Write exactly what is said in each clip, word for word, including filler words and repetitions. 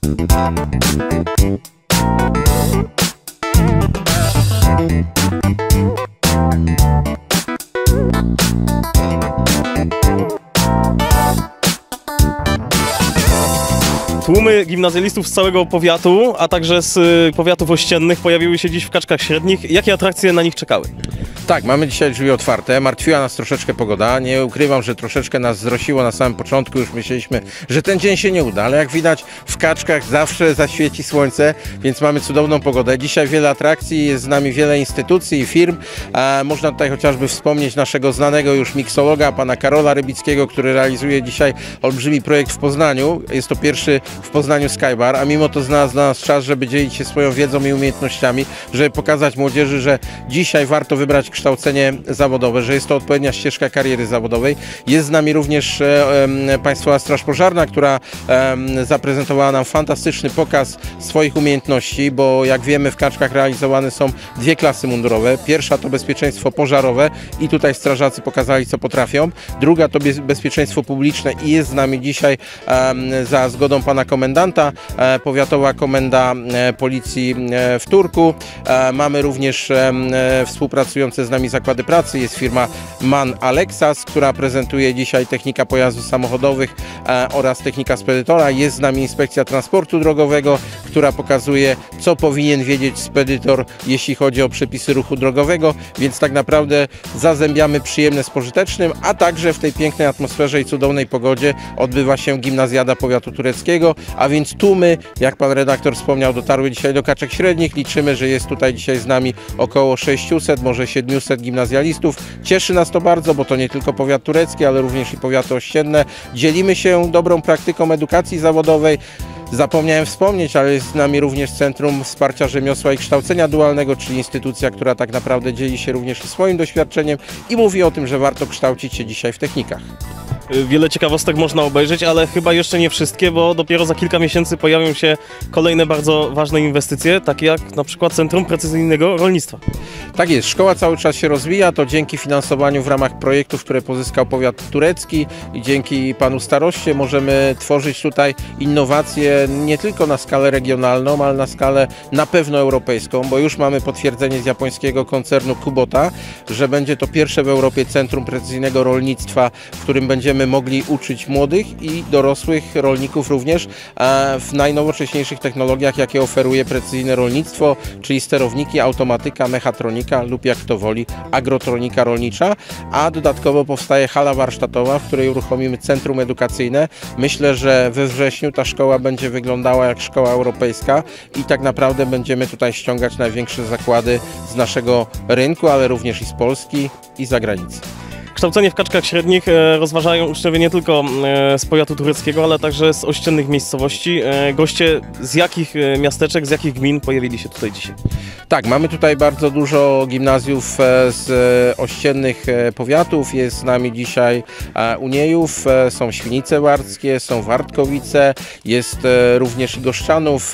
Tłumy gimnazjalistów z całego powiatu, a także z powiatów ościennych pojawiły się dziś w Kaczkach Średnich. Jakie atrakcje na nich czekały? Tak, mamy dzisiaj drzwi otwarte. Martwiła nas troszeczkę pogoda. Nie ukrywam, że troszeczkę nas zrosiło na samym początku. Już myśleliśmy, że ten dzień się nie uda, ale jak widać w Kaczkach zawsze zaświeci słońce, więc mamy cudowną pogodę. Dzisiaj wiele atrakcji, jest z nami wiele instytucji i firm. A można tutaj chociażby wspomnieć naszego znanego już miksologa, pana Karola Rybickiego, który realizuje dzisiaj olbrzymi projekt w Poznaniu. Jest to pierwszy w Poznaniu Skybar, a mimo to znalazł dla nas czas, żeby dzielić się swoją wiedzą i umiejętnościami, żeby pokazać młodzieży, że dzisiaj warto wybrać kształcenie zawodowe, że jest to odpowiednia ścieżka kariery zawodowej. Jest z nami również e, e, Państwowa Straż Pożarna, która e, zaprezentowała nam fantastyczny pokaz swoich umiejętności, bo jak wiemy w Kaczkach realizowane są dwie klasy mundurowe. Pierwsza to bezpieczeństwo pożarowe i tutaj strażacy pokazali, co potrafią. Druga to bezpieczeństwo publiczne i jest z nami dzisiaj e, za zgodą pana komendanta, e, powiatowa komenda e, policji e, w Turku. E, mamy również e, współpracujące z nami zakłady pracy. Jest firma MAN Alexas, która prezentuje dzisiaj technika pojazdów samochodowych e, oraz technika spedytora. Jest z nami Inspekcja Transportu Drogowego, która pokazuje, co powinien wiedzieć spedytor, jeśli chodzi o przepisy ruchu drogowego, więc tak naprawdę zazębiamy przyjemne z pożytecznym, a także w tej pięknej atmosferze i cudownej pogodzie odbywa się gimnazjada powiatu tureckiego, a więc tłumy, jak pan redaktor wspomniał, dotarły dzisiaj do Kaczek Średnich. Liczymy, że jest tutaj dzisiaj z nami około sześciuset, może siedmiuset gimnazjalistów. Cieszy nas to bardzo, bo to nie tylko powiat turecki, ale również i powiaty ościenne. Dzielimy się dobrą praktyką edukacji zawodowej. Zapomniałem wspomnieć, ale jest z nami również Centrum Wsparcia Rzemiosła i Kształcenia Dualnego, czyli instytucja, która tak naprawdę dzieli się również swoim doświadczeniem i mówi o tym, że warto kształcić się dzisiaj w technikach. Wiele ciekawostek można obejrzeć, ale chyba jeszcze nie wszystkie, bo dopiero za kilka miesięcy pojawią się kolejne bardzo ważne inwestycje, takie jak na przykład Centrum Precyzyjnego Rolnictwa. Tak jest, szkoła cały czas się rozwija, to dzięki finansowaniu w ramach projektów, które pozyskał powiat turecki i dzięki panu staroście możemy tworzyć tutaj innowacje nie tylko na skalę regionalną, ale na skalę na pewno europejską, bo już mamy potwierdzenie z japońskiego koncernu Kubota, że będzie to pierwsze w Europie Centrum Precyzyjnego Rolnictwa, w którym będziemy mogli uczyć młodych i dorosłych rolników również w najnowocześniejszych technologiach, jakie oferuje precyzyjne rolnictwo, czyli sterowniki, automatyka, mechatronika lub jak kto woli agrotronika rolnicza, a dodatkowo powstaje hala warsztatowa, w której uruchomimy centrum edukacyjne. Myślę, że we wrześniu ta szkoła będzie wyglądała jak szkoła europejska i tak naprawdę będziemy tutaj ściągać największe zakłady z naszego rynku, ale również i z Polski i z zagranicy. Kształcenie w Kaczkach Średnich rozważają uczniowie nie tylko z powiatu tureckiego, ale także z ościennych miejscowości. Goście z jakich miasteczek, z jakich gmin pojawili się tutaj dzisiaj? Tak, mamy tutaj bardzo dużo gimnazjów z ościennych powiatów. Jest z nami dzisiaj Uniejów, są Świnice Warckie, są Wartkowice, jest również i Goszczanów.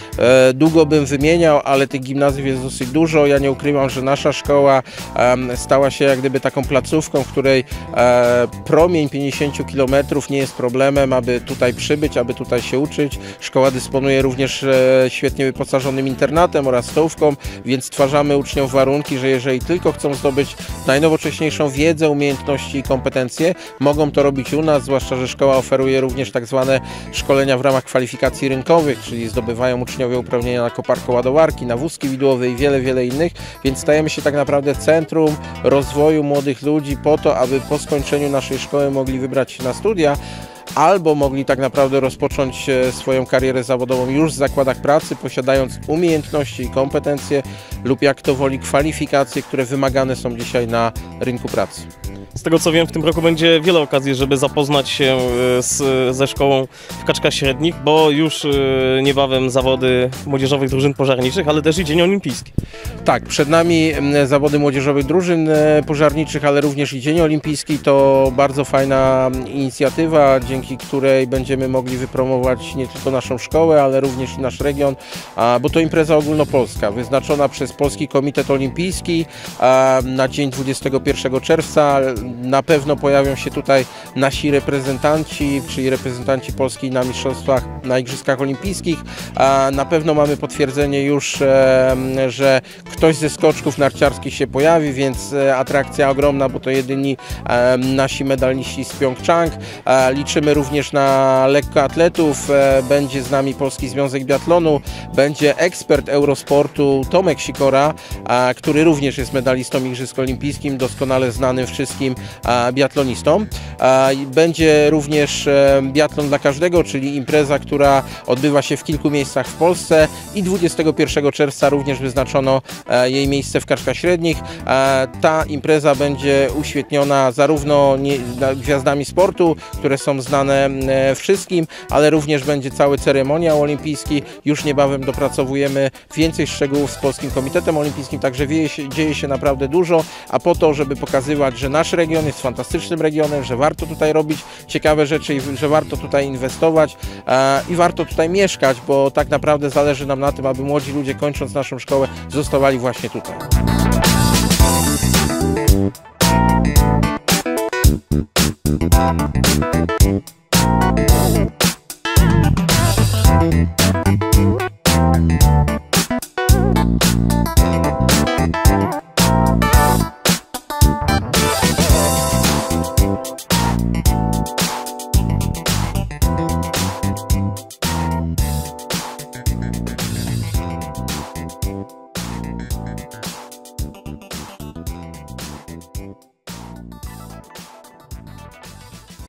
Długo bym wymieniał, ale tych gimnazjów jest dosyć dużo. Ja nie ukrywam, że nasza szkoła stała się jak gdyby taką placówką, w której e, promień pięćdziesiąt kilometrów nie jest problemem, aby tutaj przybyć, aby tutaj się uczyć. Szkoła dysponuje również e, świetnie wyposażonym internatem oraz stołówką, więc stwarzamy uczniom warunki, że jeżeli tylko chcą zdobyć najnowocześniejszą wiedzę, umiejętności i kompetencje, mogą to robić u nas, zwłaszcza że szkoła oferuje również tak zwane szkolenia w ramach kwalifikacji rynkowych, czyli zdobywają uczniowie uprawnienia na koparko-ładowarki, na wózki widłowe i wiele, wiele innych, więc stajemy się tak naprawdę centrum rozwoju młodych ludzi po to, aby po skończeniu naszej szkoły mogli wybrać się na studia, albo mogli tak naprawdę rozpocząć swoją karierę zawodową już w zakładach pracy, posiadając umiejętności i kompetencje lub jak to woli kwalifikacje, które wymagane są dzisiaj na rynku pracy. Z tego co wiem, w tym roku będzie wiele okazji, żeby zapoznać się z, ze szkołą w Kaczkach Średnich, bo już niebawem zawody młodzieżowych drużyn pożarniczych, ale też i Dzień Olimpijski. Tak, przed nami zawody młodzieżowych drużyn pożarniczych, ale również i Dzień Olimpijski. To bardzo fajna inicjatywa, dzięki której będziemy mogli wypromować nie tylko naszą szkołę, ale również i nasz region, bo to impreza ogólnopolska, wyznaczona przez Polski Komitet Olimpijski na dzień dwudziestego pierwszego czerwca. Na pewno pojawią się tutaj nasi reprezentanci, czyli reprezentanci Polski na mistrzostwach, na Igrzyskach Olimpijskich. Na pewno mamy potwierdzenie już, że ktoś ze skoczków narciarskich się pojawi, więc atrakcja ogromna, bo to jedyni nasi medaliści z Pjongczang. Liczymy również na lekkoatletów. Będzie z nami Polski Związek Biatlonu, będzie ekspert Eurosportu Tomek Sikora, który również jest medalistą Igrzysk Olimpijskich, doskonale znanym wszystkim biatlonistom. Będzie również biatlon dla każdego, czyli impreza, która odbywa się w kilku miejscach w Polsce i dwudziestego pierwszego czerwca również wyznaczono jej miejsce w Kaczkach Średnich. Ta impreza będzie uświetniona zarówno gwiazdami sportu, które są znane wszystkim, ale również będzie cały ceremoniał olimpijski. Już niebawem dopracowujemy więcej szczegółów z Polskim Komitetem Olimpijskim, także dzieje się, dzieje się naprawdę dużo, a po to, żeby pokazywać, że nasz region jest fantastycznym regionem, że warto tutaj robić ciekawe rzeczy i że warto tutaj inwestować i warto tutaj mieszkać, bo tak naprawdę zależy nam na tym, aby młodzi ludzie, kończąc naszą szkołę, zostawali właśnie tutaj. Thank you.